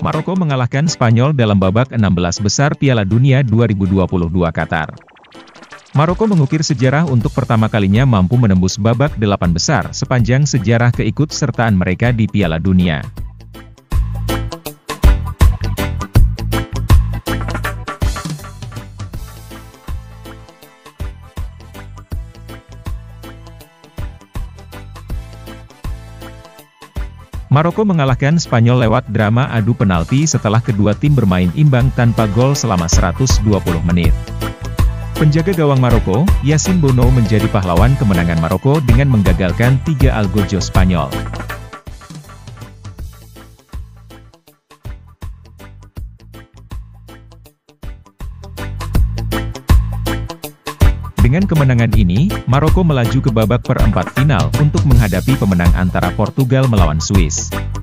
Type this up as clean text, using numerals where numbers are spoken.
Maroko mengalahkan Spanyol dalam babak 16 besar Piala Dunia 2022 Qatar. Maroko mengukir sejarah untuk pertama kalinya mampu menembus babak 8 besar sepanjang sejarah keikutsertaan mereka di Piala Dunia. Maroko mengalahkan Spanyol lewat drama adu penalti setelah kedua tim bermain imbang tanpa gol selama 120 menit. Penjaga gawang Maroko, Yassine Bono menjadi pahlawan kemenangan Maroko dengan menggagalkan 3 algojo Spanyol. Dengan kemenangan ini, Maroko melaju ke babak perempat final untuk menghadapi pemenang antara Portugal melawan Swiss.